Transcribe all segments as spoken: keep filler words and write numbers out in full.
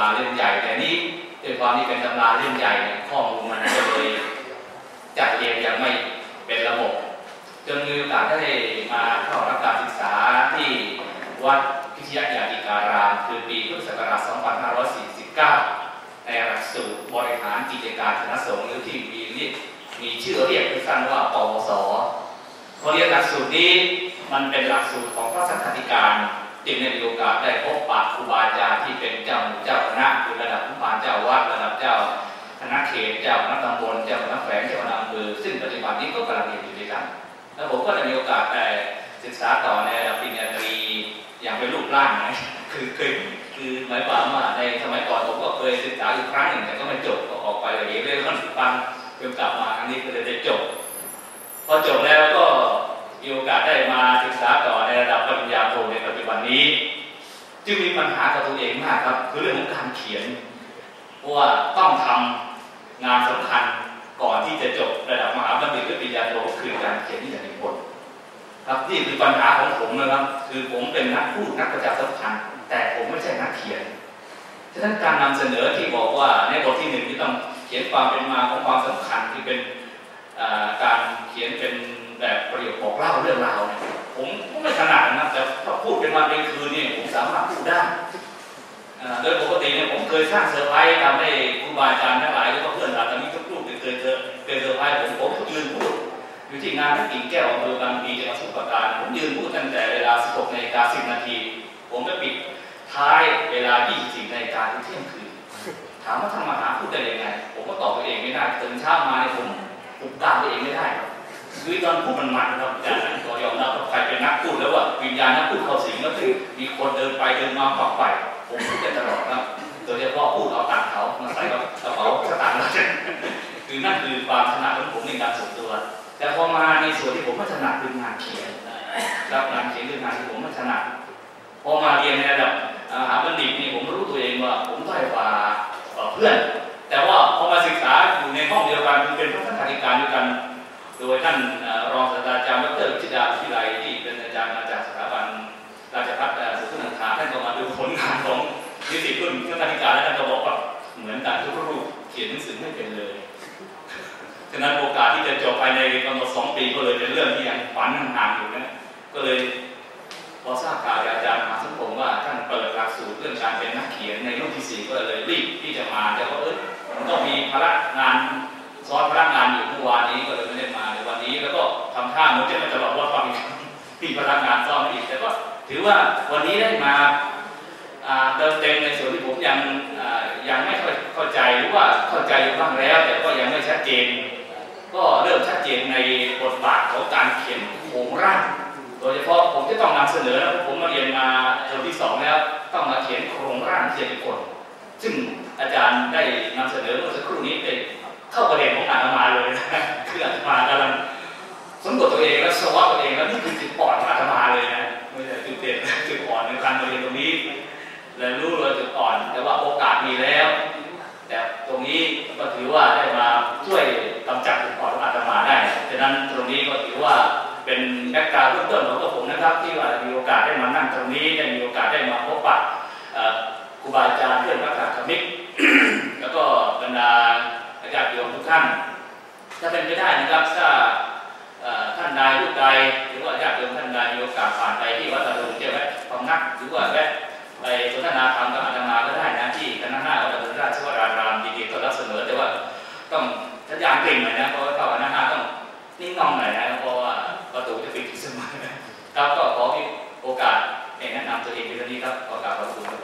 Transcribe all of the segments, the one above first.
ราเล่มใหญ่แต่นี้ด้วยความที่เป็นตำราเล่มใหญ่ข้อมูลมันก็เลยจัดเรียงยังไม่เป็นระบบจนมีโอกาสได้มาเข้ารับการศึกษาที่วัดพิชยญาติการามคือปีพุทธศักราช สองพันห้าร้อยสี่สิบเก้า ในหลักสูตรบริหารกิจการคณะสงฆ์หรือที่มีมีชื่อเรียกสั้นว่าปวสพอเรียนหลักสูตรนี้มันเป็นหลักสูตรของพระสังฆาธิการจึงได้มีโอกาสได้พบปะครูบาอาจารย์ที่เป็นเจ้าเจ้าคณะคือระดับผู้ปานเจ้าวัดระดับเจ้าคณะเขตเจ้าคณะตำบลเจ้าคณะแขวงเจ้าคณะอำเภอซึ่งปัจจุบันนี้ก็กำลังเรียนอยู่ด้วยกันแล้วผมก็ได้มีโอกาสได้ศึกษาต่อในระดับปริญญาตรีอย่างเป็นรูปร่างนะคือคือคือหมายความว่าในสมัยก่อนผมก็เคยศึกษาอยู่ครั้งหนึ่งแต่ก็ไม่จบก็ออกไปเลยเรื่องนั้นฟังเพิ่งกลับมาครั้งนี้ก็เลยได้จบพอจบแล้วก็มีโอกาสได้มาศึกษาต่อในระดับปริญญาโทในปัจจุบันนี้จึงมีปัญหากับตัวเองมากครับคือเรื่องของการเขียนเพราะว่าต้องทำงานสำคัญก่อนที่จะจบระดับมหาบัณฑิตหรือปริญญาโทคือการเขียนนิยายนิพนธ์ครับนี่คือปัญหาของผมนะครับคือผมเป็นนักพูดนักประชาสัมพันธ์แต่ผมไม่ใช่นักเขียนฉะนั้นการนำเสนอที่บอกว่าในบทที่หนึ่งที่ต้องเขียนความเป็นมาของความสำคัญที่เป็นการเขียนเป็นแบบประโยคบอกเล่าเรื่องราวเนี่ยผมไม่ถนัดนะแต่ถ้าพูดเป็นวันเป็นคืนนี่ผมสามารถพูดได้โดยปกติเนี่ยผมเคยสร้างเซอร์ไพรส์ทำให้ครูบาอาจารย์ทั้งหลายแล้วก็เพื่อนเราตอนนี้ทุกรูปเคยเจอเคยเซอร์ไพรส์ผมผมยืนพูดอยู่ที่งานที่กิ่งแก้วอำเภอบางพลีจังหวัดสมุทรปราการผมยืนพูดตั้งแต่เวลา สิบหกนาฬิกาสิบนาทีผมก็ปิดท้ายเวลา ยี่สิบสี่นาฬิกาถึงเที่ยงคืนถามว่าท่านมาหาพูดได้ยังไงผมก็ตอบตัวเองไม่ได้ตื่นเช้ามาเนี่ยผมผมตามตัวเองไม่ได้คือตอนพูดมันมันครับอย่างนั้นตัวยอมรับใครเป็นนักพูดแล้วว่าวิญญาณนักพูดเข้าสิงแล้วคือมีคนเดินไปเดินมาฝักไปผมพูดกันตลอดครับโดยเฉพาะพูดเอาตังค์เขามาใส่กับกระเป๋าสตางค์เราคือนั่นคือความถนัดของผมในการส่วนตัวแต่พอมาในส่วนที่ผมไม่ถนัดคืองานเขียนรับงานเขียนคืองานที่ผมไม่ถนัดพอมาเรียนในระดับมหาบัณฑิตนี่ผมรู้ตัวเองว่าผมด้อยกว่าเพื่อนแต่ว่าพอมาศึกษาอยู่ในห้องเดียวกันคือเป็นพระสังฆาธิการด้วยกันโดยท่านรองศาสตราจารย์ดร.วิชิตาวิทยาลัยที่เป็นอาจารย์มาจากสถาบันราชภัฏสุขุมวิทท่านก็มาดูผลงานของนิสิตรุ่นพระสังฆาธิการและท่านก็บอกว่าเหมือนกันทุกรูปเขียนหนังสือไม่เป็นเลยฉะนั้นโอกาสที่จะจบภายในกำหนดสองปีก็เลยเป็นเรื่องที่ยังฝันห่างๆอยู่นะก็เลยพอทราบข่าวจากอาจารย์มหาสมพงษ์ว่าท่านเปิดหลักสูตรเรื่องการเป็นนักเขียนในรุ่นที่สี่ก็เลยรีบที่จะมาแต่ว่าเออมันต้องมีภาระงานซ้อนพนักงานอยู่เมื่อวานนี้ก็เลยไม่ได้มาในวันนี้แล้วก็ทำท่าเหมือนจะไม่ตลอดว่าฟังที่พนักงานซ้อนอีกแต่ก็ถือว่าวันนี้ได้มาเติมเต็มในส่วนที่ผมยังยังไม่เข้าใจหรือว่าเข้าใจอยู่บ้างแล้วแต่ก็ยังไม่ชัดเจนก็เริ่มชัดเจนในบทบาทของการเขียนโครงร่างโดยเฉพาะผมจะต้องนำเสนอนะผมมาเรียนมาเทอมที่สองแล้วต้องมาเขียนโครงร่างเขียนคนซึ่งอาจารย์ได้นำเสนอเมื่อสักครู่นี้เป็นเข้าประเด็นของอาตมาเลยนะคืออาตมากำลังสำรวจตัวเองและสวอปตัวเองแล้วนี่คือจุดอ่อนของอาตมาเลยนะไม่ใช่จุดเด่นจุดอ่อนในการเรียนตรงนี้และรู้เลยจุดอ่อนแต่ว่าโอกาสมีแล้วแต่ตรงนี้ก็ถือว่าได้มาช่วยกำจัดจุดอ่อนของอาตมาได้ฉะนั้นตรงนี้ก็ถือว่าเป็นแบ็คกราวด์เบื้องต้นของผมนะครับที่ว่ามีโอกาสได้มานั่งตรงนี้ได้มีโอกาสได้มาพบปะครูบาอาจารย์เพื่อนพระสังฆมิตรแล้วก็บรรดาญาติโยมทุกท่านถ้าเป็นไปได้นะครับถ้าท่านใดผู้ใดหรือว่าญาติโยมท่านใดมีโอกาสผ่านไปที่วัดตะลุงจะแวะพำนักหรือว่าแวะไปสนทนาธรรมกับอาตมาก็ได้นะที่คณะหน้าวัดตะลุงราชวรารามดีๆก็รับเสนอแต่ว่าต้องสัญญาณกลิ่นหน่อยนะเพราะว่าเข้าคณะหน้าต้องนิ่งนองหน่อยนะเพราะว่าประตูจะปิดที่สมัยครับก็ขอมีโอกาสแนะนำตัวเองในวันนี้ครับขอกราบขอบคุณครับ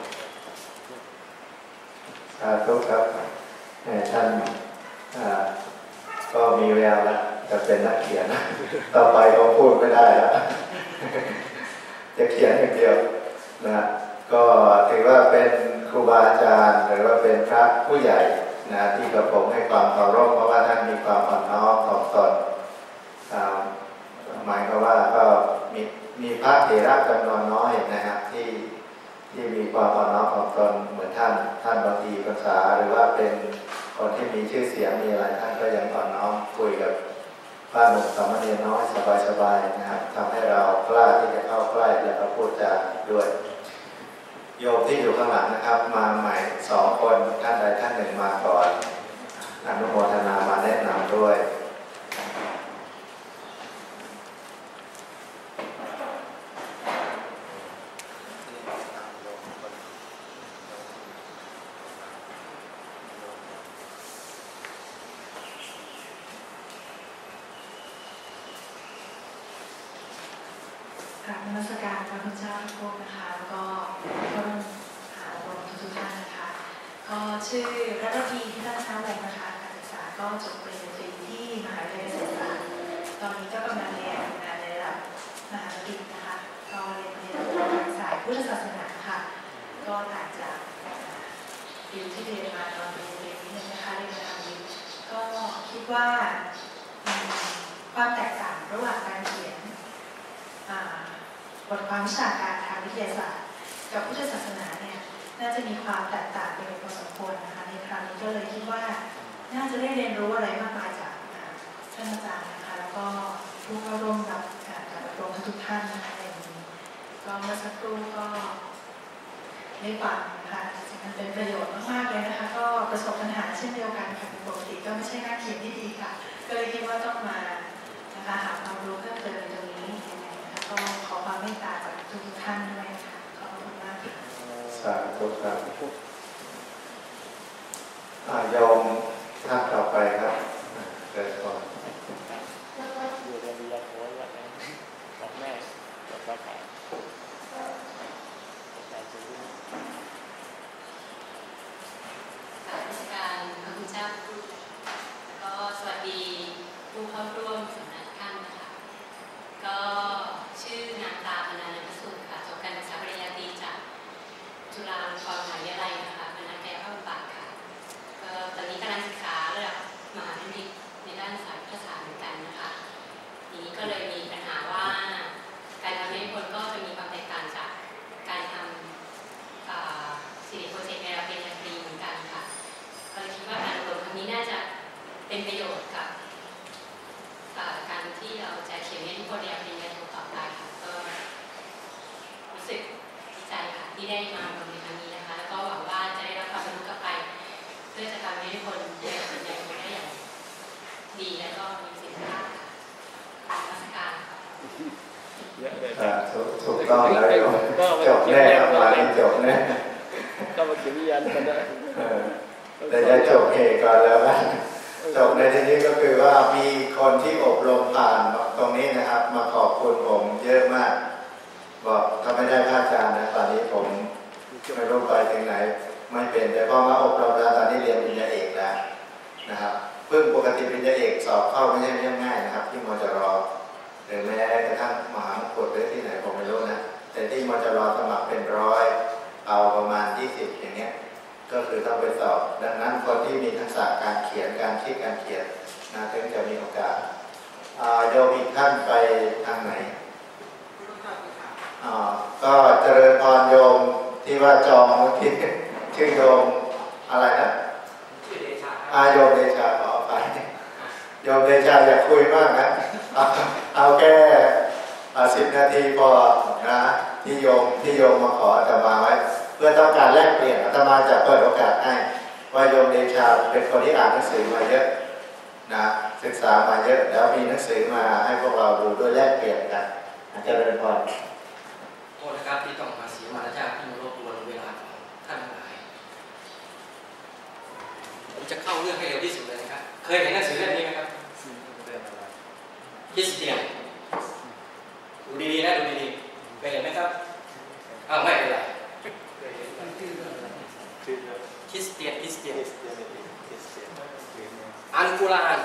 สาธุครับท่านก็มีแววแล้วจะเป็นนักเขียนต่อไปเขาพูดไม่ได้แล้วจะเขียนอย่างเดียวนะก็ถือว่าเป็นครูบาอาจารย์หรือว่าเป็นพระผู้ใหญ่นะที่กระผมให้ความเคารพเพราะว่าท่านมีความอ่อนน้อมถ่อมตนหมายความว่าก็มีมีพระเถระจำนวนน้อยนะครับที่ที่มีความอ่อนน้อมถ่อมตนเหมือนท่านท่านบางทีภาษาหรือว่าเป็นคนที่มีชื่อเสียงมีอะไรท่านก็ยังอ่อนน้อมคุยกับพระหนุ่มสามเณรน้อยสบายๆนะครับทำให้เรากล้าที่จะเข้าใกล้และก็พูดจาด้วยอโยมที่อยู่ข้างหลังนะครับมาใหม่สองคนท่านใดท่านหนึ่งมาก่อนอนุโมทนามาแนะนำด้วยกราบนมัสการพระพุทธเจ้าทุกคนนะคะแล้วก็ก็หาลงทุกท่านนะคะก็ชื่อรัตนีพิทักษ์ช้าวงศ์นะคะการศึกษาก็จบปริญญาตรีที่มหาวิทยาลัยเกษตรศาสตร์ตอนนี้ก็กำลังเรียนงานในระดับมหาวิทยาลัยนะคะก็เรียนในระดับสายพุทธศาสนาค่ะก็ต่างจากดิวที่เรียนมาตอนปริญญาตรีนิดนึงนะคะเรียนทางวิทย์ก็คิดว่าความแตกต่างระหว่างการเขียนบทความวิชาการทางวิทยาศาสตร์กับพุทธศาสนาเนี่ยน่าจะมีความแตกต่างกันพอสมควรนะคะในครั้งนี้ก็เลยคิดว่าน่าจะได้เรียนรู้อะไรมากมายจากท่านอาจารย์นะคะแล้วก็ผู้เข้าร่วมรับการอบรมทุกท่านนะคะในวันนี้ก็เมื่อสักครู่ก็ได้ฟังนะคะมันเป็นประโยชน์มากๆเลยนะคะก็ประสบปัญหาเช่นเดียวกันค่ะปกติก็ไม่ใช่นักเขียนที่ดีค่ะก็เลยคิดว่าต้องมานะคะหาความรู้เพิ่มเติมในตรงนี้ก็ขอความเมตตาจากทุกท่านด้วยค่ะขอบคุณมากค่ะสาธุครับโยมท่านต่อไปครับเกิดก่อนอยู่ในวิญญาณโค้ดแบบนั้นของแม่แล้วก็ขายขายซื้อการราชการพระคุณเจ้าแล้วก็สวัสดีผู้เข้าร่วมสำนักท่านนะคะก็ชื่อนางตาพนานันทสุขค่ะจบการศึกษาปริญญาตรีจากจุฬาลงกรณ์มหาวิทยาลัยนะคะคณะกายภาพบำบัดค่ะก็ตอนนี้กำลังศึกษาระดับมหาวิทยาลัยในด้านสายพุทธศาสตร์เหมือนกันนะคะทีนี้ก็เลยมีปัญหาว่าการทำนิพนธ์ก็จะมีความแตกต่างจากการทำสิริโปรเจกต์ในระดับปริญญาตรีเหมือนกันค่ะก็เลยคิดว่าการอบรมครั้งนี้น่าจะเป็นประโยชน์กับการที่เราจะเขียนให้ทุกคนได้ปริญญาโทต่อไปค่ะก็รู้สึกดีใจค่ะที่ได้มาอบรมในครั้งนี้นะคะแล้วก็หวังว่าจะได้รับความรู้กลับไปเพื่อจะทำให้ทุกคนได้ปริญญาโทได้อย่างดีและก็มีประสิทธิภาพค่ะราชการถูกต้องแล้วโยมจบแน่ครับมาให้จบแน่ก็มาเขียนวิญญาณกันได้แต่จะจบเหตุก่อนแล้วนะจบในที่นี้ก็คือว่ามีคนที่อบรมผ่านตรงนี้นะครับมาขอบคุณผมเยอะมากบอกถ้าไม่ได้พระอาจารย์นะตอนนี้ผมไม่รู้ไปถึงไหนไม่เป็นแต่พอมาอบรมแล้วตอนนี้เรียนปริญญาเอกแล้วนะครับเพิ่งปกติปริญญาเอกสอบเข้าไม่ใช่เรื่องง่ายนะครับที่มจรหรือแม้กระทั่งมหามงกุฎหรือที่ไหนผมไม่รู้นะแต่ที่มจรสมัครเป็นร้อยเอาประมาณยี่สิบอย่างเงี้ยก็คือต้องไปสอบดังนั้นคนที่มีทักษะการเขียนการคิดการเขียนนะถึงจะมีโอกาสโยมอีกท่านไปทางไหนก็เจริญพรโยมที่ว่าจองที่ชื่อโยมอะไรนะชื่อเดชาอาโยมเดชาขอไปโยมเดชาอยากคุยมากนะเอาแค่สิบนาทีพอนะที่โยมที่โยมมาขออาตมาไว้เพื่อต้องการแลกเปลี่ยนอาตมาจะเปิดโอกาสให้ว่าโยมเดชาเป็นคนที่อ่านหนังสือมาเยอะนะศึกษามาเยอะแล้วมีหนังสือมาให้พวกเราดูด้วยแลกเปลี่ยนกันเจริญพรโทษนะครับที่ต้องมาเสียมารยาทที่มารบกวนเวลาของท่านทั้งหลายผมจะเข้าเรื่องให้เร็วที่สุดเลยนะครับเคยเห็นหนังสือเล่มนี้ไหมครับคริสเตียนดูดีๆนะดูดีๆเคยเห็นไหมครับอ้าวไม่เป็นไรคริสเตียนคริสเตียนอันกุรอาน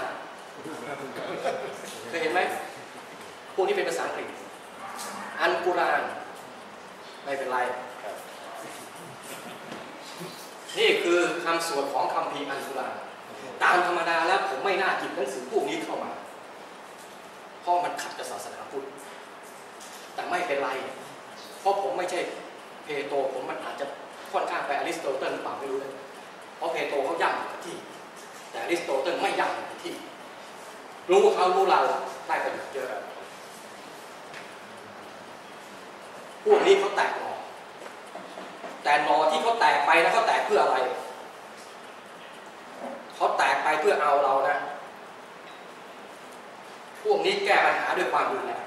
เคยเห็นไหมพวกนี้เป็นภาษาอังกฤษอันกุรอานไม่เป็นไรนี่คือคำสวดของคัมภีร์อันกุรอานตามธรรมดาแล้วผมไม่น่าหยิบหนังสือพวกนี้เข้ามาเพราะมันขัดกับศาสนาพุทธแต่ไม่เป็นไรเพราะผมไม่ใช่เพโตรผมมันอาจจะค่อนข้างไปอริสโตเติลหรือเปล่าไม่รู้เลยเพราะเพโตรเขาย่ำอยู่กับที่แต่อริสโตเติลไม่ย่ำอยู่กับที่รู้เขารู้เราได้ประโยชน์เยอะพวกนี้เขาแตกออกแต่กไปนะเขาแตกเพื่ออะไรเขาแตกไปเพื่อเอาเรานะพวกนี้แก้ปัญหาด้วยความรุนแรง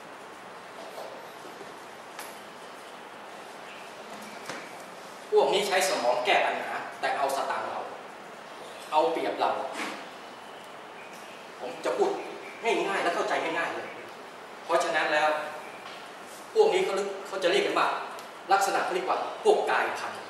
พวกนี้ใช้สมองแก้ปัญหาแต่เอาสตางค์เราเอาเปรียบเราผมจะพูดง่ายๆและเข้าใจง่ายๆเลยเพราะฉะนั้นแล้วพวกนี้เขาเขาจะเรียกกันว่าลักษณะเขาเรียกว่าพวกกายพันธุ์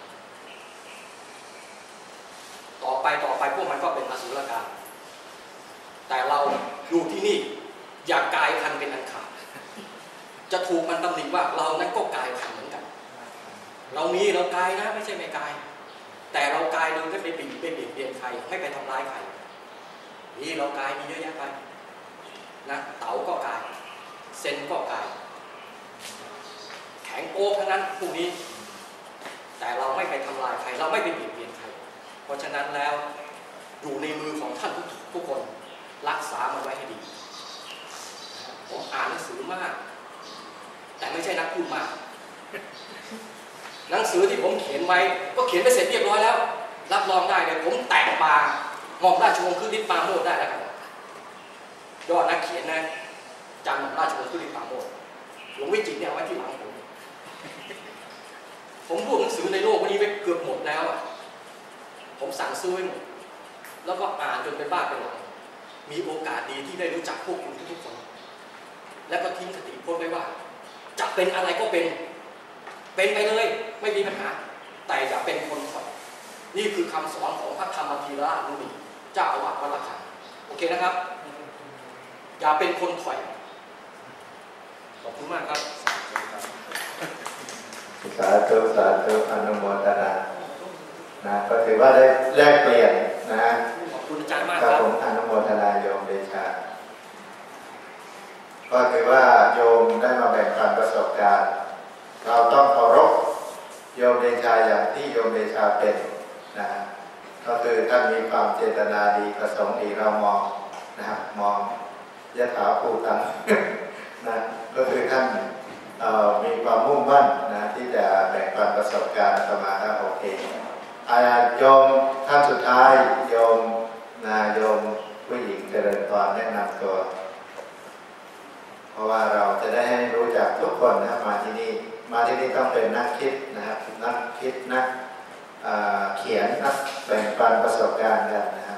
ต่อไปต่อไปพวกมันก็เป็นอสุรกายแต่เราอยู่ที่นี่อย่ากายพันธุ์เป็นอันขาดจะถูกมันตำหนิว่าเรานั้นก็กายพันธุ์เหมือนกันเรามีเรากายนะไม่ใช่ไม่กายแต่เรากายโดยไม่ไปบีบไปเบียดเบียนใครไม่ไปทำร้ายใครนี่เรากายมีเยอะแยะไปนะเต๋าก็กายเซนก็กายแข็งโป๊กทั้งนั้นพวกนี้แต่เราไม่ไปทำลายใครเราไม่ไปเบียดเบียนใครเพราะฉะนั้นแล้วอยู่ในมือของท่านทุกคนรักษามันไว้ให้ดีผมอ่านหนังสือมากแต่ไม่ใช่นักพูดมากหนังสือที่ผมเขียนไว้ก็เขียนไปเสร็จเรียบร้อยแล้วรับรองได้เลยผมแตกปากหม่อมราชวงศ์คือฤทธิ์ปราโมชได้แล้วครับยอดนักเขียนนะจำหม่อมราชวงศ์คือฤทธิ์ปราโมชหลวงวิจิตรเนี่ยไว้ที่หลังผมผมรวบหนังสือในโลกวันนี้ไปเกือบหมดแล้วอ่ะผมสั่งซื้อไว้หมดแล้วก็อ่านจนเป็นบ้าเป็นหลังมีโอกาสดีที่ได้รู้จักพวกคุณทุกคนแล้วก็ทิ้งคติพจน์ไว้ว่าจะเป็นอะไรก็เป็นเป็นไปเลยไม่มีปัญหาแต่อย่าเป็นคนถอยนี่คือคำสอนของพระธรรมธีราชมุนีเจ้าอาวาสวัดระฆังโอเคนะครับอย่าเป็นคนถอยขอบคุณมากครับสาธุสาธุอนุโมทนานะก็ถือว่าได้แลกเปลี่ยนนะขอบคุณอาจารย์มากครับผมอนุโมทนาโยมเดชาก็ถือว่าโยมได้มาแบ่งปันประสบการณ์เราต้องเคารพโยมเดชาอย่างที่โยมเดชาเป็นนะก็คือท่านมีความเจตนาดีประสงค์ดีเรามองนะครับมองยะถาภูตังนะก็คือท่านมีความมุ่งมั่นนะที่จะแบ่งปันประสบการณ์ประมาณนั้นโอเคโยมท่านสุดท้ายโยมนาโยมผู้หญิงเจริญพรแนะนำตัวเพราะว่าเราจะได้ให้รู้จักทุกคนนะมาที่นี่มาที่นี่ต้องเป็นนักคิดนะครับนักคิดนักเขียนนักแบ่งปันประสบการณ์กันนะครับ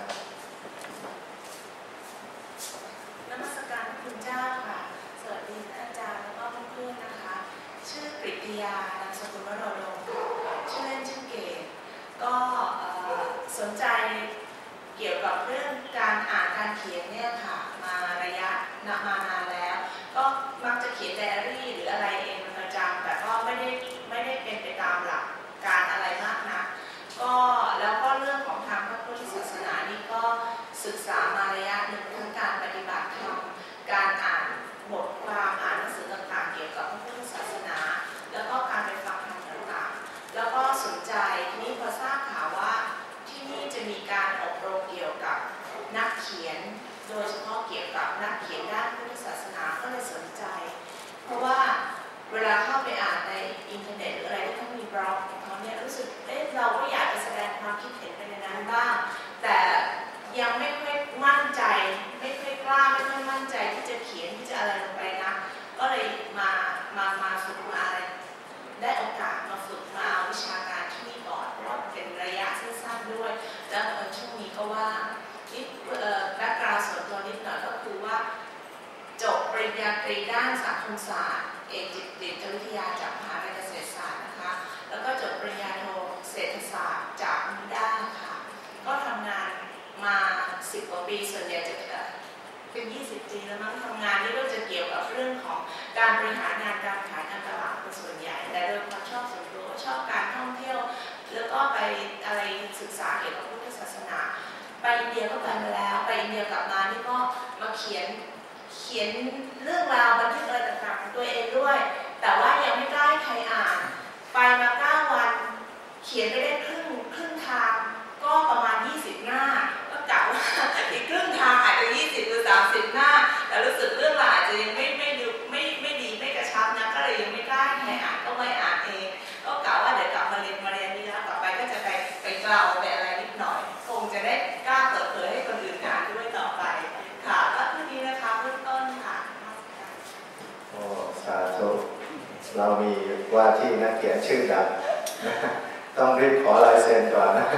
นมัสการคุณเจ้าค่ะสวัสดีอาจารย์แล้วก็เพื่อนๆนะคะชื่อกฤติยานามสกุลวโรดมชื่อเล่นชื่อเกศก็สนใจเกี่ยวกับเรื่องการอ่านการเขียนเนี่ยค่ะมาระยะมานานแล้วก็มักจะเขียนไดอารี่หรืออะไรเองเป็นประจำแต่ก็ไม่ได้ไม่ได้เป็นไปตามหลักการอะไรมากนะก็แล้วก็เรื่องของทางพระพุทธศาสนานี่ก็ศึกษามาระยะหนึ่งทั้งการปฏิบัติธรรมการอ่านบทความอ่านหนังสือต่างๆเกี่ยวกับพระพุทธศาสนาแล้วก็การไปฟังธรรมต่างๆแล้วก็สนใจทีนี้พอทราบข่าวว่าที่นี่จะมีการอบรมเกี่ยวกับนักเขียนโดยเฉพาะเกี่ยวกับนักเขียนด้านพุทธศาสนาก็เลยสนใจเพราะว่าเวลาเข้าไปอ่านในอินเทอร์เน็ตหรืออะไรที่เขามีบล็อกของเขาเนี่ยรู้สึกเอ๊ะเราก็อยากจะแสดงความคิดเห็นไปในนั้นบ้างแต่ยังไม่ค่อยมั่นใจไม่ค่อยกล้าไม่ค่อยมั่นใจที่จะเขียนที่จะอะไรลงไปนะก็เลยมามามาฝึกมาอะไรได้โอกาสมาฝึกมาเอาวิชาการที่นี่ก่อนเพราะว่าเป็นระยะสั้นๆด้วยแล้วช่วงนี้ก็ว่าที่แบ็คกราวด์ส่วนตัวนิดหน่อยก็คือว่าจบปริญญาตรีด้านสังคมศาสตร์เอกจิตวิทยาจากมหาวิทยาลัยเกษตรศาสตร์นะคะแล้วก็จบปริญญาโทเศรษฐศาสตร์จากนิด้าค่ะก็ทำงานมาสิบกว่าปีส่วนใหญ่จะเป็นยี่สิบปีแล้วมั้งทำงานนี่ก็จะเกี่ยวกับเรื่องของการบริหารงานการขายการตลาดเป็นส่วนใหญ่แต่โดยความชอบส่วนตัวชอบการท่องเที่ยวแล้วก็ไปอะไรศึกษาเกี่ยวกับพุทธศาสนาไปอินเดียก็ไปมาแล้วไปอินเดียกลับมานี่ก็มาเขียนเขียนเรื่องราวบันทึกอะไรต่างๆของตัวเองด้วยแต่ว่ายังไม่ได้ใครอ่านไปมาเก้าวันเขียนไปได้ครึ่งครึ่งทางก็ประมาณยี่สิบหน้าก็กะว่าอีกครึ่งทางอาจจะยี่สิบหรือสามสิบหน้าแต่รู้สึกเรื่องราวอาจจะยังไม่ไม่ดูไม่ไม่ดีไม่กระชับนะก็เลยยังไม่กล้าใครอ่านก็ไม่อ่านเองก็กะว่าเดี๋ยวกลับมาเรียนมาเรียนนี้แล้วกลับไปกล่าวไปอะไรนิดหน่อยคงจะได้กล้าเปิดเผยให้คนอื่นอ่านด้วยต่อไปค่ะก็เท่านี้นะคะเบื้องต้นค่ะโอ้สาธุเรามีว่าที่นักเขียนชื่อดังต้องรีบขอลายเซ็นก่อนนะ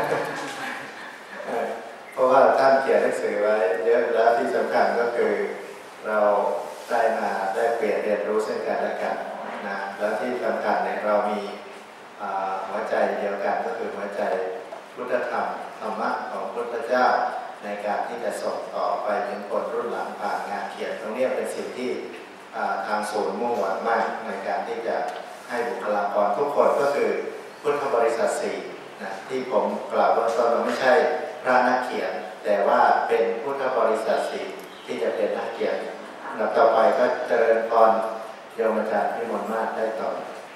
เพราะว่าท่านเขียนหนังสือไว้เยอะแล้วที่สำคัญก็คือเราได้มาได้เปลี่ยนเรียนรู้ซึ่งกันและกันนะแล้วที่สำคัญเนี่ยเรามีหัวใจเดียวกันก็คือหัวใจพุทธธรรมธรรมะของพุทธเจ้าในการที่จะส่งต่อไปถึงคนรุ่นหลังผ่านงานเขียนตรงนี้เป็นสิ่งที่ทางศูนย์มุ่งหวังมากในการที่จะให้บุคลากรทุกคนก็คือพุทธบริษัทสี่นะที่ผมกล่าวว่าตอนเราไม่ใช่พระนักเขียนแต่ว่าเป็นพุทธบริษัทสี่ที่จะเป็นนักเขียนนับต่อไปก็เจริญพรโยมอาจารย์พิมลมาศได้ต่อ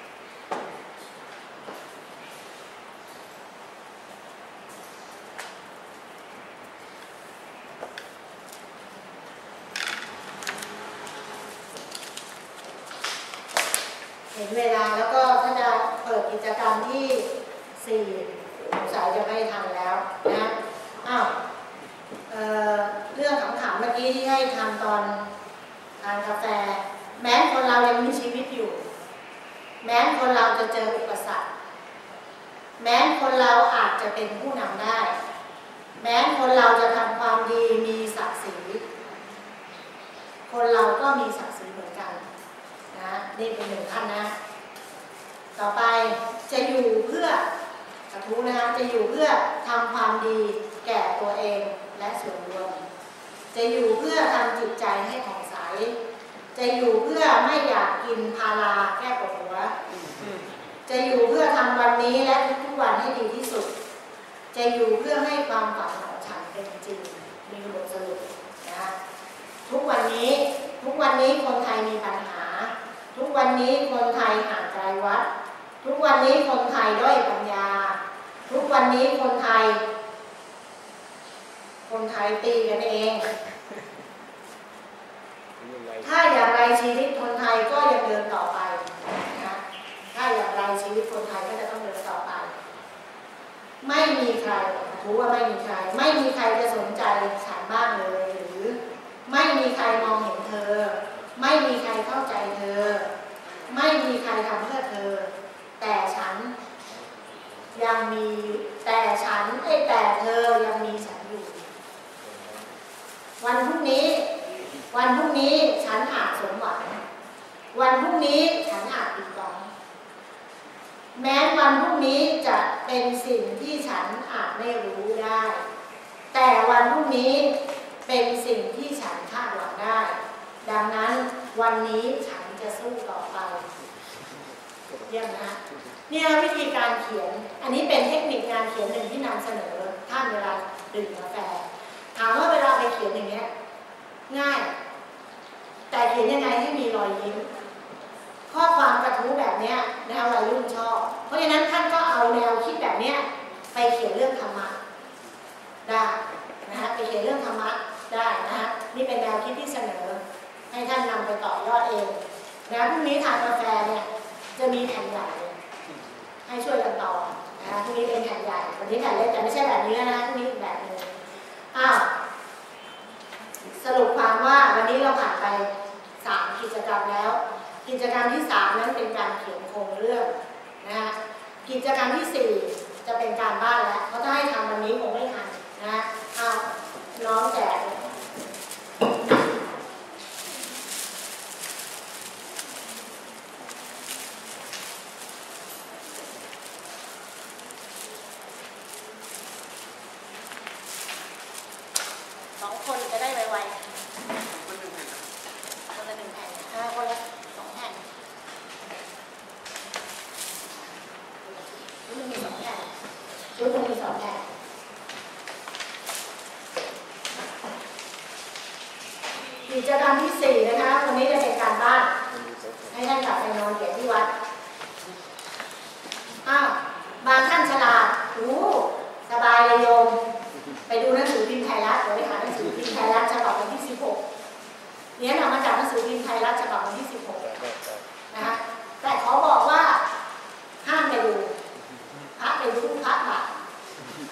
เห็นเวลาแล้วก็ถ้าจะเปิดกิจกรรมที่สี่สงสัยจะไม่ทันแล้วนะอ้าวเอ่อเรื่องขำๆเมื่อกี้ที่ให้ทำตอนทานกาแฟแม้คนเรายังมีชีวิตอยู่แม้คนเราจะเจออุปสรรคแม้คนเราอาจจะเป็นผู้นำได้แม้คนเราจะทำความดีมีศักดิ์ศรีคนเราก็มีศักดิ์ศรีเหมือนกันนะนี่เป็นหนึ่งท่านนะต่อไปจะอยู่เพื่อกระทู้นะคะจะอยู่เพื่อทำความดีแก่ตัวเองและส่วนรวมจะอยู่เพื่อทำจิตใจให้ผ่องใสจะอยู่เพื่อไม่อยากกินพาราแก้ปวดหัวจะอยู่เพื่อทำวันนี้และทุกๆวันให้ดีที่สุดจะอยู่เพื่อให้ความฝันของฉันเป็นจริงมีบทสรุปนะทุกวันนี้ทุกวันนี้คนไทยมีปัญหาทุกวันนี้คนไทยห่างไกลวัดทุกวันนี้คนไทยด้อยปัญญาทุกวันนี้คนไทยคนไทยตีกันเองถ้าอย่างไรชีวิตคนไทยก็ยังเดินต่อไปนะถ้าอย่างไรชีวิตคนไทยก็จะต้องเดินต่อไปไม่มีใครถือว่าไม่มีใครไม่มีใครจะสนใจฉันบ้างเลยหรือไม่มีใครมองเห็นเธอไม่มีใครเข้าใจเธอไม่มีใครทำเพื่อเธอแต่ฉันยังมีแต่ฉันไอ้แต่เธอยังมีฉันอยู่วันพรุ่งนี้วันพรุ่งนี้ฉันอาจสมหวังวันพรุ่งนี้ฉันอาจผิดหวังแม้วันพรุ่งนี้จะเป็นสิ่งที่ฉันอาจไม่รู้ได้แต่วันพรุ่งนี้เป็นสิ่งที่ฉันคาดหวังได้ดังนั้นวันนี้ฉันจะสู้ต่อไปเยี่ยมนะเนี่ยวิธีการเขียนอันนี้เป็นเทคนิคงานเขียนหนึ่งที่นำเสนอท่านเวลาดื่มกาแฟถามว่าเวลาไปเขียนอย่างเงี้ยง่ายแต่เขียนยังไงให้มีรอยยิ้มข้อความกระทู้แบบเนี้ยแนววัยรุ่นชอบเพราะฉะนั้นท่านก็เอาแนวคิดแบบเนี้ยไปเขียนเรื่องธรรมะได้นะฮะไปเขียนเรื่องธรรมะได้นะฮะนี่เป็นแนวคิดที่เสนอให้ท่านนำไปต่อยอดเองนะพรุ่งนี้ทานกาแฟเนี่ยจะมีแผ่นใหญ่ให้ช่วยกันต่อนะพรุ่งนี้เป็นแผ่นใหญ่วันนี้แผ่นเล็กแต่ไม่ใช่แบบนี้นะพรุ่งนี้อีกแบบนึงอ้าวสรุปความว่าวันนี้เราผ่านไปสามกิจกรรมแล้วกิจกรรมที่สามนั้นเป็นการเขียนโครงเรื่องนะกิจกรรมที่สี่จะเป็นการบ้านแล้วเพราะถ้าให้ทำวันนี้คงไม่ทันนะอ้าวน้องแจกสองคนจะได้ไวๆคนละหนึ่งแผ่นคนละสองแผ่นชุดมันมีสองแผ่นชุดมันมีสองแผ่นกิจกรรมที่สี่นะคะวันนี้จะเป็นการบ้านให้ท่านกลับไปนอนเขียนที่วัดอ้าวบางท่านฉลาดโอ้สบายเลยโยมไปดูหนังสือพิมพ์ไทยรัฐเดี๋ยวไปหาหนังสือพิมพ์ไทยรัฐฉบับวันที่สิบหกเนี่ยนำมาจากหนังสือพิมพ์ไทยรัฐฉบับวันที่สิบหกนะคะแต่ขอบอกว่าห้ามไปดูพระไปดูพระบาป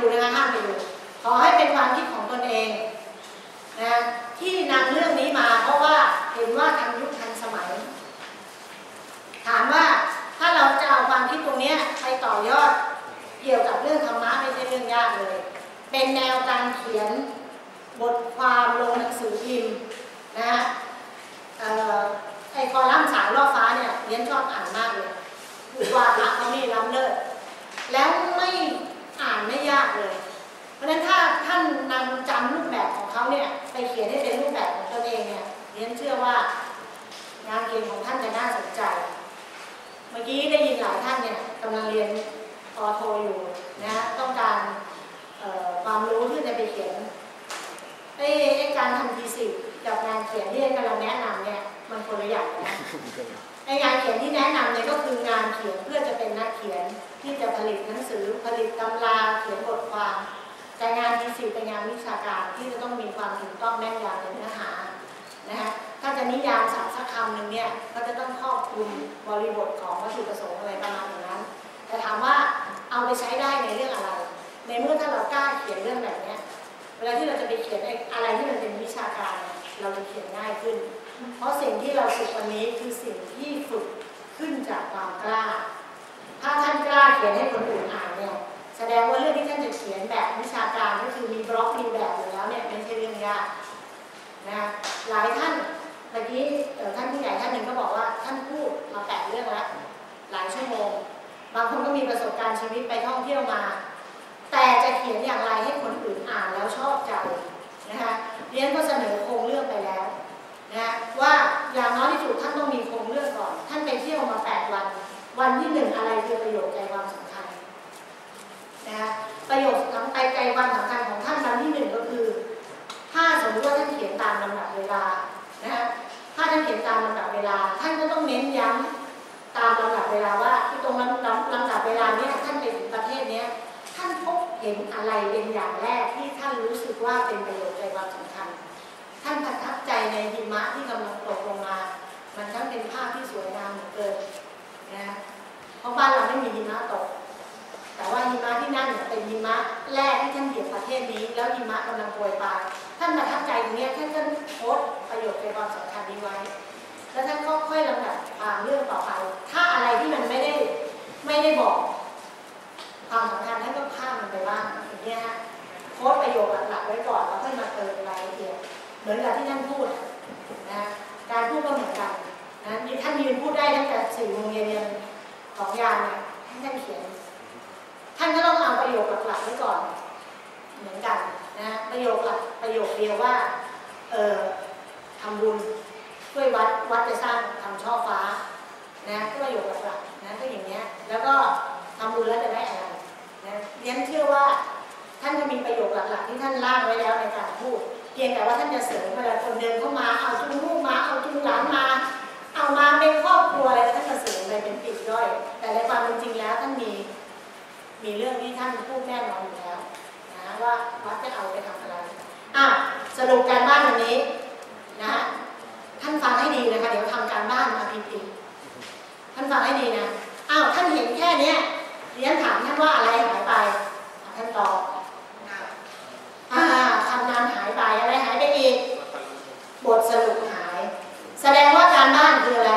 นะคะห้ามไปดูขอให้เป็นความคิดของตนเองนะที่นำเรื่องนี้มาเพราะว่าเห็นว่าทันยุคทันสมัยถามว่าถ้าเราจะเอาความคิดตรงนี้ไปต่อยอดเกี่ยวกับเรื่องธรรมะไม่ใช่เรื่องยากเลยเป็นแนวการเขียนบทความลงหนังสือพิมพ์นะไอ้คอลัมน์สายล่อฟ้าเนี่ยเรียนชอบอ่านมากเลยคือว่าพระเขานี่ล้ำเลิศแล้วไม่อ่านไม่ยากเลยเพราะฉะนั้นถ้าท่านนำจำรูปแบบของเขาเนี่ยไปเขียนให้เป็นรูปแบบของตนเองเนี่ยเรียนเชื่อว่างานเขียนของท่านจะน่าสนใจเมื่อกี้ได้ยินหลายท่านเนี่ยกำลังเรียนปอโทอยู่นะต้องการความรู้ที่จะไปเขียนไอ้การทำทีสิกับงานเขียนที่กำลังแนะนำเนี่ยมันคนละอย่างนะไอ้งานเขียนที่แนะนำเนี่ยก็คืองานเขียนเพื่อจะเป็นนักเขียนที่จะผลิตหนังสือผลิตตำราเขียนบทความแต่งานทีสิเป็นงานวิชาการที่จะต้องมีความถูกต้องแม่นยำในเนื้อหานะฮะถ้าจะนิยามศัพท์สักคำหนึ่งเนี่ยก็จะต้องครอบคลุมบริบทของวัตถุประสงค์อะไรประมาณอย่างนั้นแต่ถามว่าเอาไปใช้ได้ในเรื่องอะไรในเมื่อถ้าเรากล้าเขียนเรื่องแบบนี้เวลาที่เราจะไปเขียนอะไรที่มันเป็นวิชาการเราจะเขียนง่ายขึ้นเพราะสิ่งที่เราฝึกวันนี้คือสิ่งที่ฝึกขึ้นจากความกล้าถ้าท่านกล้าเขียนให้คนอื่นอ่านเนี่ยแสดงว่าเรื่องที่ท่านจะเขียนแบบวิชาการก็คือมีบล็อกมีแบบอยู่แล้วเนี่ยไม่ใช่เรื่องยากนะหลายท่านเมื่อกี้ท่านผู้ใหญ่ท่านหนึ่งก็บอกว่าท่านพูดมาแปดเรื่องแล้วหลายชั่วโมงบางคนก็มีประสบการณ์ชีวิตไปท่องเที่ยวมาแต่จะเขียนอย่างไรให้คนอื่นอ่านแล้วชอบใจนะคะเรียนก็เสนอโครงเรื่องไปแล้วนะว่าอย่างน้อยที่สุดท่านต้องมีโครงเรื่องก่อนท่านไปเที่ยวมาแปดวันวันที่หนึ่งอะไรคือประโยชน์ใจความสำคัญนะประโยชน์สำคัญใจความสำคัญของท่านวันที่หนึ่งก็คือถ้าสมมติว่าท่านเขียนตามลำดับเวลานะฮะถ้าท่านเขียนตามลำดับเวลาท่านก็ต้องเน้นย้ำตามลำดับเวลาว่าที่ตรงลำดับลำดับเวลาเนี้ยท่านไปถึงประเทศเนี้ยท่านพบเห็นอะไรเป็นอย่างแรกที่ท่านรู้สึกว่าเป็นประโยชน์ใจความสำคัญท่านประทับใจในหิมะที่กำลังตกลงมามันทั้งเป็นภาพที่สวยงามเหลือเกินนะเพราะบ้านเราไม่มีหิมะตกแต่ว่าหิมะที่นั่นเนี่ยเป็นหิมะแรกที่ท่านเห็นประเทศนี้แล้วหิมะกำลังโปรยปลายท่านประทับใจตรงนี้ท่านก็โพสต์ประโยชน์ใจความสำคัญนี้ไว้แล้วท่านก็ค่อยลำดับความเรื่องต่อไปถ้าอะไรที่มันไม่ได้ไม่ได้บอกความสำคัญท่านก็ข้ามมันไปบ้างอย่างนี้ฮะโค้ดประโยคหลักๆไว้ก่อนแล้วค่อยมาเติมรายละเอียดเหมือนกับที่ท่านพูดนะการพูดก็เหมือนกันนะท่านยืนพูดได้ตั้งแต่สี่โมงเย็นของยามเนี่ยท่านเขียนท่านก็ต้องเอาประโยคหลักๆไว้ก่อนเหมือนกันนะประโยคหลักประโยคเดียวว่าเอ่อทำบุญช่วยวัดวัดจะสร้างทำช่อฟ้านะก็ประโยคหลักๆนะก็อย่างเงี้ยแล้วก็ทำบุญแล้วจะได้อะไรนะเรียนเชื่อว่าท่านจะมีประโยคหลักๆที่ท่านล่างไว้แล้วในการพูดเพียงแต่ว่าท่านจะเสริมเวลาคนเดินเข้ามาเอาจุงลูกมาเอาจุงหลานมาเอามาเป็นครอบครัวอะไรท่านจะเสริมอะไรเป็นปีกย่อยแต่ในความเป็นจริงแล้วท่านมีมีเรื่องที่ท่านพูดแน่นอนอยู่แล้วนะว่าวัดจะเอาไปทำอะไรอ่ะสรุปการบ้านวันนี้นะท่านฟังให้ดีนะคะเดี๋ยวทำการบ้านมาพีพีท่านฟังให้ดีนะอ้าวท่านเห็นแค่เนี้ยเรียนถามท่านว่าอะไรหายไปท่านตอบอ่าคำนามหายไปอะไรหายไปอีกบทสรุปหายแสดงว่าการบ้านคืออะไร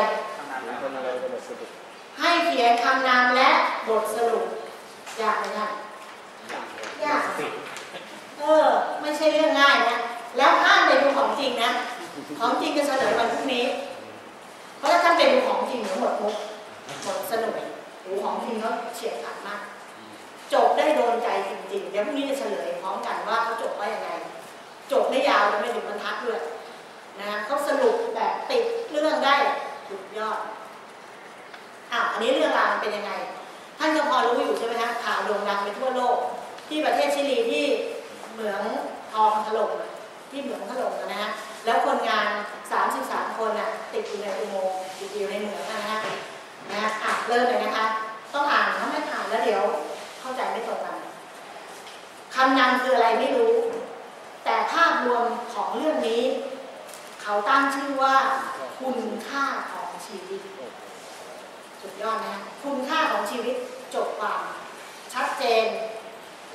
ให้เขียนคำนามและบทสรุปยากไหมคะยากเออไม่ใช่เรื่องง่ายนะแล้วห้ามไปดูของจริงนะของจริงจะเฉลยวันพรุ่งนี้เพราะถ้าท่านไปดูของจริงเดี๋ยวหมดมุกหมดสนุกหรือของจริงเขาเฉียบขาดมากจบได้โดนใจจริงๆเดี๋ยวพรุ่งนี้จะเฉลยพร้อมกันว่าเขาจบว่าอย่างไรจบได้ยาวแล้วไม่ถึงบรรทัดด้วยนะเขาสรุปแบบติดเรื่องได้สุดยอดอ่ะอันนี้เรื่องราวมันเป็นยังไงท่านก็พอรู้อยู่ใช่ไหมคะข่าวโด่งดังไปทั่วโลกที่ประเทศชิลีที่เหมืองทองถล่มที่เหมืองถล่มนะฮะแล้วคนงานสามสิบสามคนน่ะติดอยู่ในอุโมงค์ติดอยู่ในเหมืองนะฮะนะอ่ะเริ่มเลยนะคะต้องอ่านถ้าไม่อ่านแล้วเดี๋ยวเข้าใจไม่ตรงกันคำนำคืออะไรไม่รู้แต่ภาพรวมของเรื่องนี้เขาตั้งชื่อว่าคุณค่าของชีวิตสุดยอดนะคุณค่าของชีวิตจบความชัดเจนแล้วลึก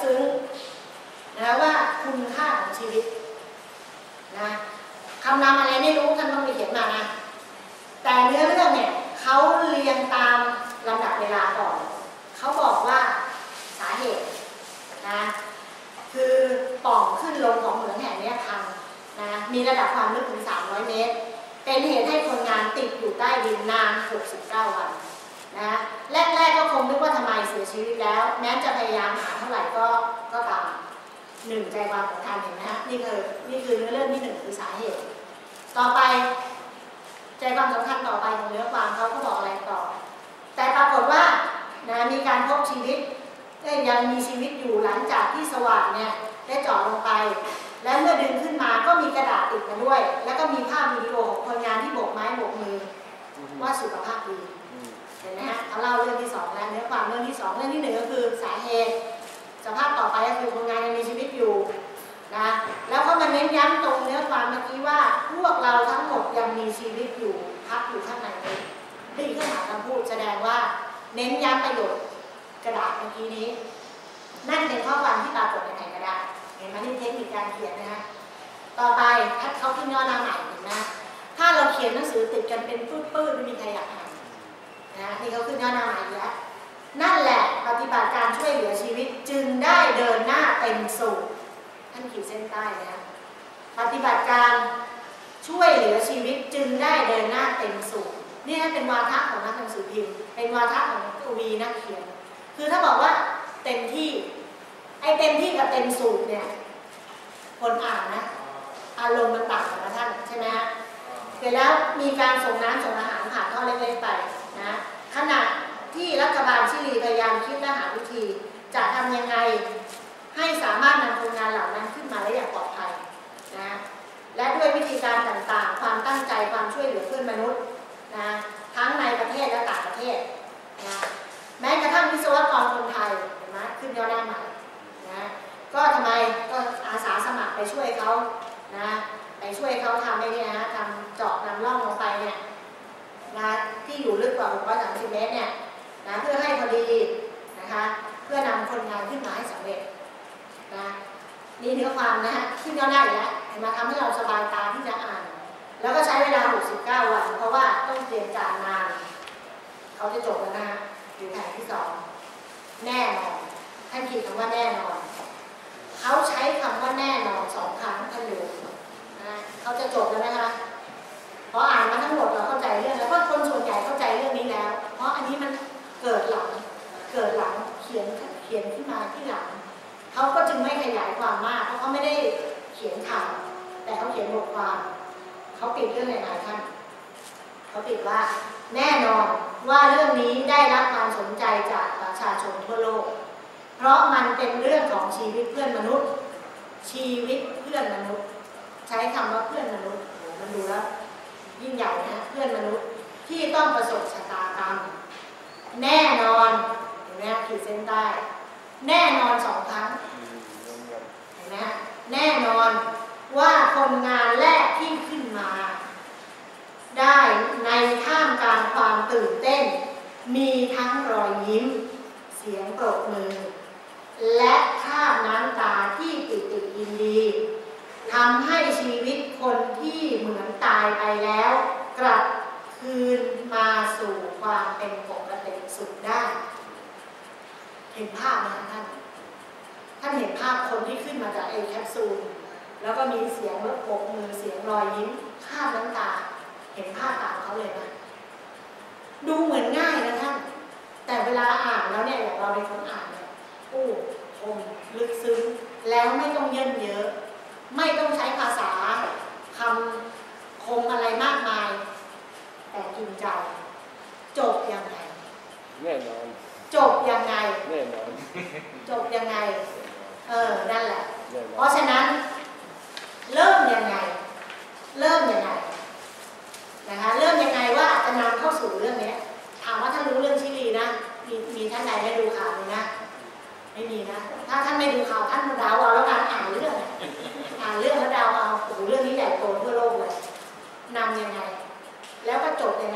ซึ้งนะว่าคุณค่าของชีวิตนะคำนำอะไรไม่รู้ท่านต้องมีเขียนมานะแต่เนื้อเรื่องเนี่ยเขาเรียงตามลำดับเวลาก่อนเขาบอกว่าสาเหตุนะคือปล่องขึ้นลงของเหมืองแห่งนี้พังนะมีระดับความลึกถึงสามร้อยเมตรเป็นเหตุให้คนงานติดอยู่ใต้ดินนานหกสิบเก้าวันนะแรกๆก็คงนึกว่าทำไมเสียชีวิตแล้วแม้จะพยายามหาเท่าไหร่ก็ก็ตามหนึ่งใจความสำคัญเห็นไหมฮะนี่คือนี่คือเนื้อเรื่องที่หนึ่งคือสาเหตุต่อไปใจความสำคัญต่อไปของเนื้อความเขาก็บอกอะไรต่อแต่ปรากฏว่านะมีการพบชีวิตยังมีชีวิตอยู่หลังจากที่สว่านเนี่ยได้เจาะลงไปและเมื่อดึงขึ้นมาก็มีกระดาษติดมาด้วยแล้วก็มีภาพวิดีโอของคนงานที่โบกไม้โบกมือว่าสุขภาพดีเห็นไหมฮะเขาเล่าเรื่องที่สองแล้วเนื้อความเรื่องที่สองเรื่องที่หนึ่งก็คือสาเหตุสภาพต่อไปก็คือคนงานยังมีชีวิตอยู่นะแล้วก็มาเน้นย้ำตรงเนื้อความเมื่อกี้ว่าพวกเราทั้งหมดยังมีชีวิตอยู่พักอยู่ข้างในนี้ที่ข้างหลังคำพูดแสดงว่าเน้นย้ำประโยชน์กระดาษเมื่อกี้นี้นั่นเป็นข้อความที่ปรากฏในแผ่นกระดาษเห็นไหมนี่เทคนิคการเขียนนะฮะต่อไปถ้าเขาขึ้นย่อหน้าใหม่เห็นนะถ้าเราเขียนหนังสือติดกันเป็นปื้ดๆไม่มีใครอยากอ่านนะนี่เขาขึ้นย่อหน้าใหม่แล้วนั่นแหละปฏิบัติการช่วยเหลือชีวิตจึงได้เดินหน้าเต็มสูบท่านขีดเส้นใต้นะปฏิบัติการช่วยเหลือชีวิตจึงได้เดินหน้าเต็มสูบนี่เป็นวาทะของนักหนังสือพิมพ์เป็นวาทะของกวีนักเขียนคือถ้าบอกว่าเต็มที่ไอ้เต็มที่กับเต็มสูบเนี่ยคนอ่านนะอารมณ์มันต่างกันนะท่านใช่ไหมฮะเสร็จแล้วมีการส่งน้ำส่งอาหารผ่านท่อเล็กๆไปนะขณะที่รัฐบาลชิลีพยายามคิดและหาวิธีจะทำยังไงให้สามารถนำคนงานเหล่านั้นขึ้นมาได้อย่างปลอดภัยนะและด้วยวิธีการต่างๆความตั้งใจความช่วยเหลือเพื่อนมนุษย์นะทั้งในประเทศและต่างประเทศนะแม้กระทั่งวิศวกรคนไทยเห็นไหมขึ้นยอดหน้าใหม่นะก็ทำไมก็อาสาสมัครไปช่วยเขานะไปช่วยเขาทำไอ้นี่นะทำเจาะนำร่องลงไปเนี่ยนะที่อยู่ลึกกว่าหกร้อยสามสิบเมตรเนี่ยนะเพื่อให้พอดีนะคะเพื่อนำคนงานขึ้นมาให้สำเร็จนะนี่เนื้อความนะฮะขึ้นยอดหน้าอีกแล้วเห็นไหมทำให้เราสบายตาที่จะอ่านแล้วก็ใช้เวลาหกสิบเก้าวันเพราะว่าต้องเตรียมการนานเขาจะจบแล้วนะอยู่แผนที่สองแน่นอนท่านขีดคำว่าแน่นอนเขาใช้คำว่าแน่นอนสองครั้งท่านดูนะเขาจะจบแล้วนะคะพออ่านมาทั้งหมดเราเข้าใจเรื่องแล้วเพราะคนส่วนใหญ่เข้าใจเรื่องนี้แล้วเพราะอันนี้มันเกิดหลังเกิดหลังเขียนเขียนขึ้นมาที่หลังเขาก็จึงไม่ขยายความมากเพราะเขาไม่ได้เขียนข่าวแต่เขาเขียนบทความเขาปิดเรื่องไหนๆท่านเขาปิดว่าแน่นอนว่าเรื่องนี้ได้รับความสนใจจากประชาชนทั่วโลกเพราะมันเป็นเรื่องของชีวิตเพื่อนมนุษย์ชีวิตเพื่อนมนุษย์ใช้คำว่าเพื่อนมนุษย์โอ้มันดูแล้วยิ่งใหญ่นะเพื่อนมนุษย์ที่ต้องประสบชะตากรรมแน่นอนเห็นไหมขีดเส้นใต้แน่นอนสองครั้งเห็นไหมแน่นอนว่าคนงานแรกที่ขึ้นมาได้ในท่ามกลางความตื่นเต้นมีทั้งรอยยิ้มเสียงปรบมือและคราบน้ำตาที่ปิติยินดีทำให้ชีวิตคนที่เหมือนตายไปแล้วกลับคืนมาสู่ความเป็นปกติสุขได้เห็นภาพไหมท่านท่านเห็นภาพคนที่ขึ้นมาจากไอแคปซูลแล้วก็มีเสียงรถปรบมือเสียงรอยยิ้มคราบน้ำตาเห็นภาพตามเขาเลยนะดูเหมือนง่ายนะท่านแต่เวลาอ่านแล้วเนี่ยอย่างเราเป็นคนอ่านเนี่ยโอ้คมลึกซึ้งแล้วไม่ต้องเยินเยอะไม่ต้องใช้ภาษาคำคมอะไรมากมายแต่กินใจจบยังไงแน่นอนจบยังไงแน่นอนจบยังไงเออนั่นแหละเพราะฉะนั้นเริ่มยังไงเริ่มยังไงนะคะเริ่มยังไงว่าจะนำเข้าสู่เรื่องนี้ถามว่าท่านรู้เรื่องชิลีนะมีมีท่านใดได้ดูข่าวไหมนะไม่มีนะถ้าท่านไม่ดูข่าวท่านเดาเอาแล้วการอ่านเรื่องอ่านเรื่องแล้วเดาเอาโอ้โหเรื่องนี้ใหญ่โตทั่วโลกเลยนำยังไงแล้วก็จบยังไง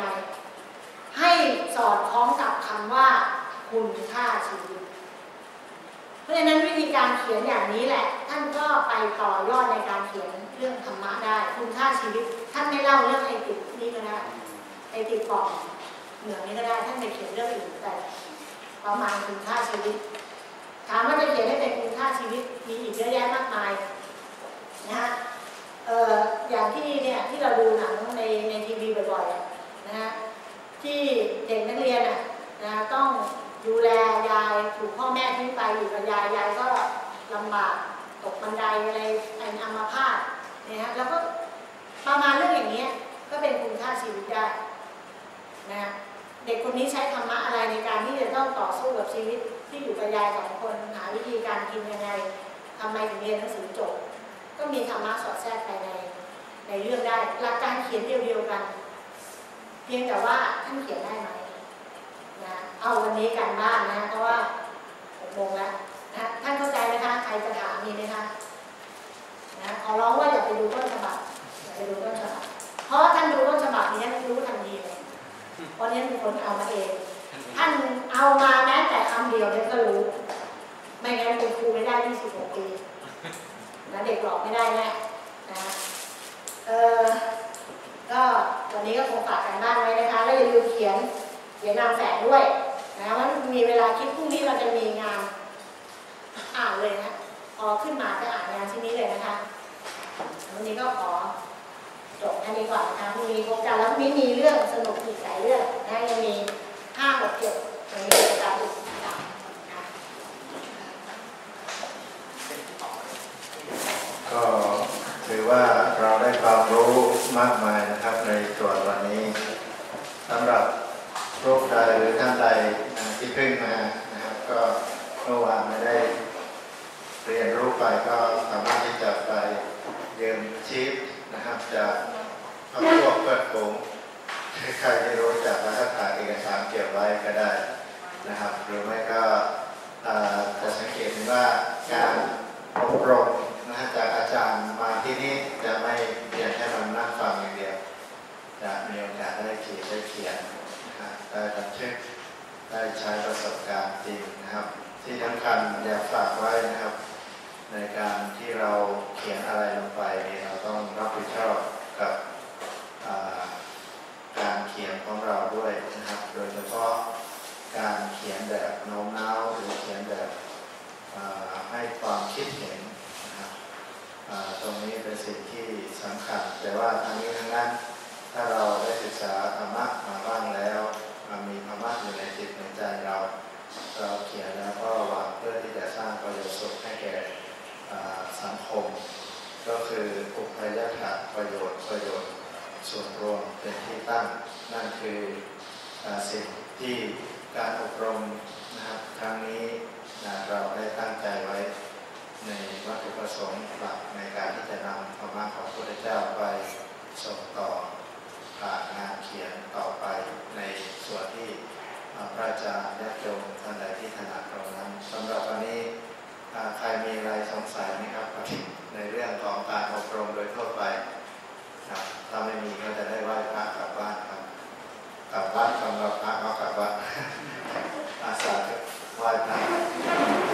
ให้สอดคล้องกับคำว่าคุณค่าชีวิตเพราะฉะนั้นวิธีการเขียนอย่างนี้แหละท่านก็ไปต่อยอดในการเขียนเรื่องธรรมะได้คุณค่าชีวิตท่านไม่เล่าเรื่องไอติดนี่ก็ได้ไอติดปอกเหนือนี้ก็ได้ท่านไปเขียนเรื่องอื่นแต่ประมาณคุณค่าชีวิตถามว่าจะเขียนให้เป็นคุณค่าชีวิตมีอีกเยอะแยะมากมายนะฮะเอ่ออย่างที่เนี่ยที่เราดูหนังในในทีวีบ่อยๆนะฮะที่เด็กนักเรียนอ่ะนะต้องดูแลยายถูกพ่อแม่ทิ้งไปอยู่กับยายยายก็ลำบากตกบันไดอะไรเป็นอัมพาตเนี่ยฮะแล้วก็ประมาณเรื่องอย่างนี้ก็เป็นคุณค่าชีวิตได้นะเด็กคนนี้ใช้ธรรมะอะไรในการที่จะต้องต่อสู้กับชีวิตที่อยู่กับยายสองคนหาวิธีการกินยังไงทำไมถึงเรียนหนังสือจบก็มีธรรมะสอดแทรกไปในในเรื่องได้หลักการเขียนเดียวๆกันเพียงแต่ว่าท่านเขียนได้ไหมนะเอาวันนี้กันบ้านนะเพราะว่าหกโมงแล้วนะท่านเข้าใจไหมคะใครจะถามมีไหมคะนะขอร้องว่าอย่าไปดูต้นฉบับอย่าไปดูต้นฉบับเพราะท่านดูต้นฉบับนี้ท่านรู้ทันทีเลยเพราะนี้เป็นคนเอามาเองท่านเอามาแม้แต่คำเดียวเนี่ยก็รู้ไม่งั้นเป็นครูไม่ได้ยี่สิบหกปีนะเด็กหลอกไม่ได้แน่นะเออก็วันนี้ก็คงฝากกันบ้านไว้นะคะแล้วอย่าลืมเขียนเขียนนามแฝงด้วยนะว่ามีเวลาคิดพรุ่งนี้เราจะมีงานอ่านเลยนะพอขึ้นมาจะอ่านงานชิ้นนี้เลยนะคะวันนี้ก็ขอจบแค่นี้ก่อนนะคะพรุ่งนี้พบกันแล้วพรุ่งนี้มีเรื่องสนุกอีกหลายเรื่องนะยังมีห้าหกเจ็ดยังมีกิจกรรมอีกต่างนะคะก็ถือว่าเราได้ความรู้มากมายนะครับในส่วนวันนี้สำหรับโรคใดหรือท่านใดที่เพิ่งมานะครับก็เมื่อวานไม่ได้เรียนรู้ไปก็สามารถที่จะไปยืมชีพนะครับจากพวกเพื่อนฝูงใครที่รู้จักแล้วก็ถ่ายเอกสารเก็บไว้ก็ได้นะครับหรือไม่ก็จะสังเกตเห็นว่าการอบรมนะจากอาจารย์มาที่นี่จะไม่เพียงแค่มานั่งฟังอย่างเดียวจะมีโอกาสได้เขียนได้เขียนนะได้บันทึกได้ใช้ประสบการณ์จริงนะครับที่สำคัญอยากฝากไว้นะครับในการที่เราเขียนอะไรลงไปเราต้องรับผิดชอบกับการเขียนของเราด้วยนะครับโดยเฉพาะการเขียนแบบโน้มน้าวหรือเขียนแบบให้ความคิดเห็นนะครับตรงนี้เป็นสิ่งที่สำคัญแต่ว่าทั้งนี้ทั้งนั้นถ้าเราได้ศึกษาธรรมะมาบ้างแล้วมีธรรมะอยู่ในจิตในใจเราเราเขียนแล้วก็หวังเพื่อที่จะสร้างประโยชน์สุขให้แก่สังคมก็คืออุปยถะประโยชน์ประโยชน์ส่วนรวมเป็นที่ตั้งนั่นคือสิ่งที่การอบรมนะครับครั้งนี้เราได้ตั้งใจไว้ในวัตถุประสงค์หลักในการที่จะนำธรรมะของพระพุทธเจ้าไปส่งต่อผ่านงานเขียนต่อไปในส่วนที่พระอาจารย์ญาติโยมท่านใดที่ถนัดตรงนั้นสำหรับวันนี้ใครมีอะไรสงสัยไหมครับในเรื่องของการอบรมโดยทั่วไปครับถ้าไม่มีก็จะได้ไหว้พระกลับบ้านครับกลับบ้านสำหรับพระก็กลับบ้านอาสาไหว้พระ